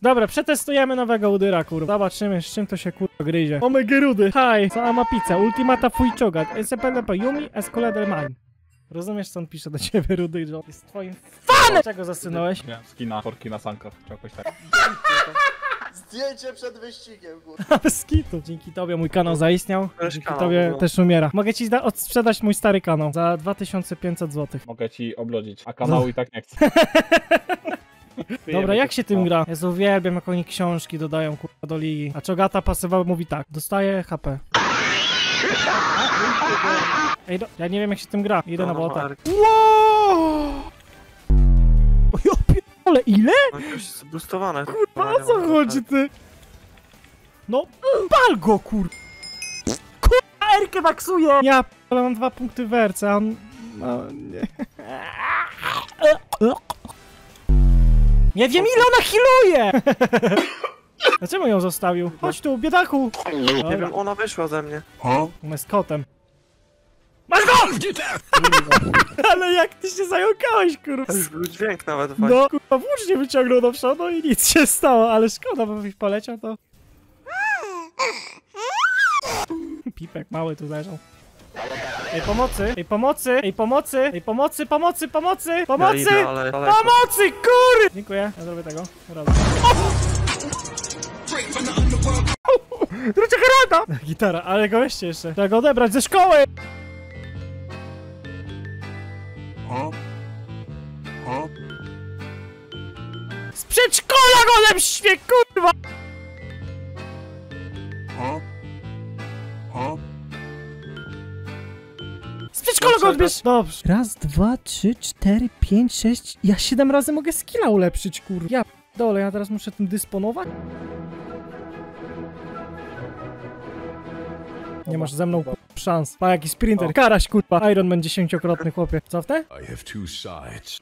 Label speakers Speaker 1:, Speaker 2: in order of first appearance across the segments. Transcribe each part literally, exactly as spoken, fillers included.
Speaker 1: Dobra, przetestujemy nowego udyra, kurwa. Zobaczymy, z czym to się kurwa gryzie. O my gerudy. Hi, sama ma pizza, ultimata fujczogat, spl yumi, escolader mine. Rozumiesz, co on pisze do ciebie, Rudy John? Jest twoim fanem! Czego zasynąłeś?
Speaker 2: Nie, skina, korki na sankach, czy jakoś tak.
Speaker 3: Zdjęcie przed wyścigiem, kurwa.
Speaker 1: Bez kitu. Dzięki tobie mój kanał zaistniał, dzięki
Speaker 4: kanał,
Speaker 1: tobie
Speaker 4: no.
Speaker 1: też umiera. Mogę ci odsprzedać mój stary kanał za dwa tysiące pięćset złotych.
Speaker 2: Mogę ci oblodzić, a kanału
Speaker 1: No.
Speaker 2: i tak nie chcę.
Speaker 1: Dobra, jak się tym gra? Jezu, uwielbiam, jak oni książki dodają kurwa do ligi. A Czogata pasywa mówi tak, dostaje H P. Ej, do... ja nie wiem, jak się tym gra. Idę na bota. Wow! O ja pierdolę, ile?
Speaker 4: No jakoś zboostowane.
Speaker 1: Kurwa, o co chodzi, ty? No, pal go, kur... Kurwa, Erkę waksuje! Ja ale mam dwa punkty w erce, a on... No, nie... Nie wiem, ile ona healuje! Dlaczego ją zostawił? Chodź tu, biedaku!
Speaker 4: Nie wiem, ona wyszła ze mnie.
Speaker 1: Ona jest kotem. Masz go! Ale jak ty się zająkałeś, kurwa!
Speaker 4: Był dźwięk nawet fajny.
Speaker 1: No, kurwa, włócznie wyciągnął do przodu i nic się stało, ale szkoda, bo byś poleciał, to... Pipek mały tu leżał. Ej, pomocy! Ej, pomocy! Ej, pomocy! Ej, pomocy, pomocy, pomocy! Pomocy!
Speaker 4: Ja idę, ale daleko.
Speaker 1: Pomocy, kur... Dziękuję, ja zrobię tego. Radę. Druga Heralda! Gitara, ale go weźcie jeszcze. Trzeba go odebrać ze szkoły! Z przedszkola go odeprzcie, kurwa! Z przedszkola go odbierz! Dobrze. Raz, dwa, trzy, cztery, pięć, sześć... Ja siedem razy mogę skilla ulepszyć, kurwa. Ja dole, ja teraz muszę tym dysponować? Nie masz ze mną kurwa szans. Pa, jaki sprinter. Karaś, kurwa. Iron Man dziesięciokrotny, chłopie. Cofnę?
Speaker 5: I have two sides.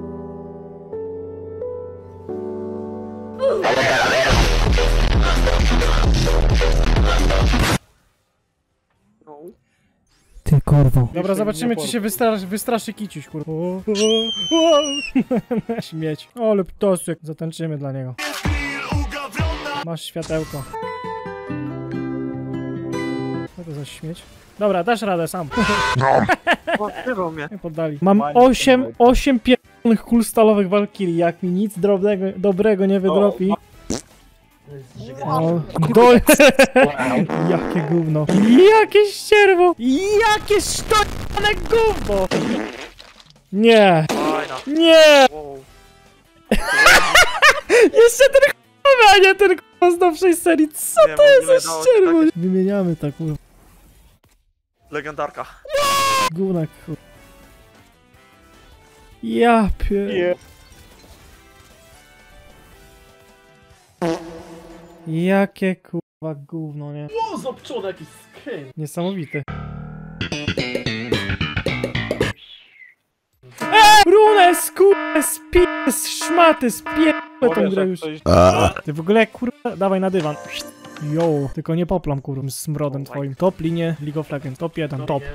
Speaker 1: Ty kurwo. Dobra, zobaczymy, czy się wystraszy, wystraszy kiciuś, kurwa. O, o, o. Śmieć. O, lub tosek. Zatańczymy dla niego. Masz światełko. Co to za śmieć? Dobra, dasz radę sam.
Speaker 4: Odkrywał mnie.
Speaker 1: Nie poddali. Mam osiem, osiem pierdolonych kul stalowych walkirii. Jak mi nic drobnego, dobrego nie wydropi. O, do... Jakie gówno. Jakie ścierwo. Jakie sztolane gówno. Nie.
Speaker 4: Fajna.
Speaker 1: Nie.
Speaker 4: Wow.
Speaker 1: Jeszcze ten k***a, a nie ten k***a z nowszej serii. Co
Speaker 4: Nie,
Speaker 1: to
Speaker 4: w
Speaker 1: jest
Speaker 4: ogóle
Speaker 1: za
Speaker 4: dało
Speaker 1: ścierwo?
Speaker 4: takie-
Speaker 1: Wymieniamy tak, kurwa.
Speaker 4: Legendarka.
Speaker 1: Gówna, kurwa. Ja pier... Jakie kurwa gówno, nie?
Speaker 3: O, zobczony jakiś skin.
Speaker 1: Niesamowity. Eee! Runę, skurę, spis, szmaty, spierdolę tą grę już. Ty w ogóle kurwa, dawaj na dywan. Jo, tylko nie poplam kurwa z smrodem twoim. Top linie League of Legends, top jeden, top.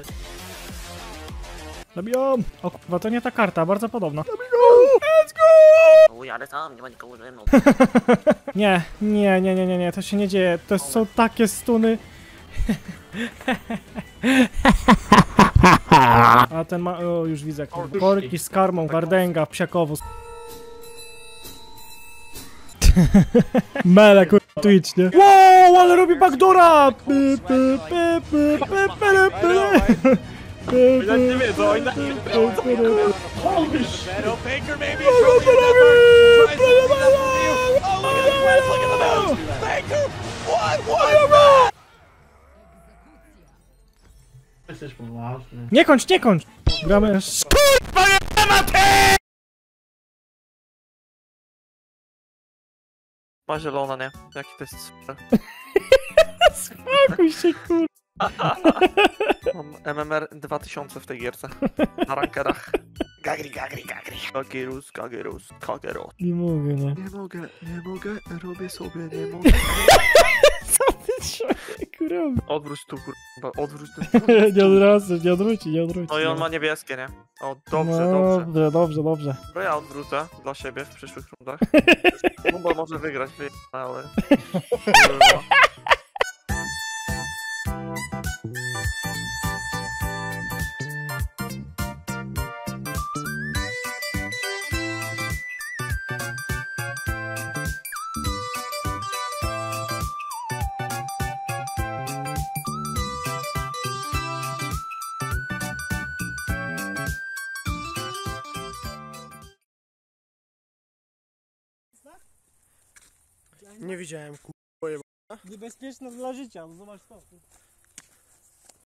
Speaker 1: Zabijam! O kurwa, to nie ta karta, bardzo podobna. Let's go!
Speaker 6: Jadę sam, nie ma nikogo ze mną.
Speaker 1: Nie, nie, nie, nie, nie, nie, to się nie dzieje. To są takie stuny. A ten ma... O, już widzę. kurwa. Korki z karmą, Wardęga, psiakowóz. Mele, kurwa, Twitch, nie? Wow, ale robi backdoora! Py, py, py, py, py, py, py.
Speaker 2: Oni tak nie wiedzą, oni tak nie wiedzą.
Speaker 3: Holy shit.
Speaker 6: Baker, maybe.
Speaker 3: Jesteś poważny.
Speaker 1: Nie kończ, nie kończ! Gramy... Kurwa, nie ma ty!
Speaker 4: Ma zielona, nie? Jaki to jest super.
Speaker 1: Spokój się, kurwa.
Speaker 4: Mam M M R dwa tysiące w tej gierce. Na rankerach.
Speaker 6: Gagri, gagri, gagri.
Speaker 4: Kagerus, kagerus, kagerus.
Speaker 1: Nie mogę, no.
Speaker 4: Nie mogę, nie mogę, robię sobie, nie mogę.
Speaker 1: Co ty Kurwa.
Speaker 4: Odwróć tu, kurwa, odwróć tu.
Speaker 1: Nie odwróci, nie odwróci, nie odwróci.
Speaker 4: No i on ma niebieskie, nie? O, dobrze,
Speaker 1: no,
Speaker 4: dobrze.
Speaker 1: Dobrze, dobrze, dobrze.
Speaker 4: To ja odwrócę dla siebie w przyszłych rundach. No bo może wygrać, wy... ale... Kurwa.
Speaker 5: Nie widziałem, ku...
Speaker 1: Niebezpieczne dla życia, no zobacz to.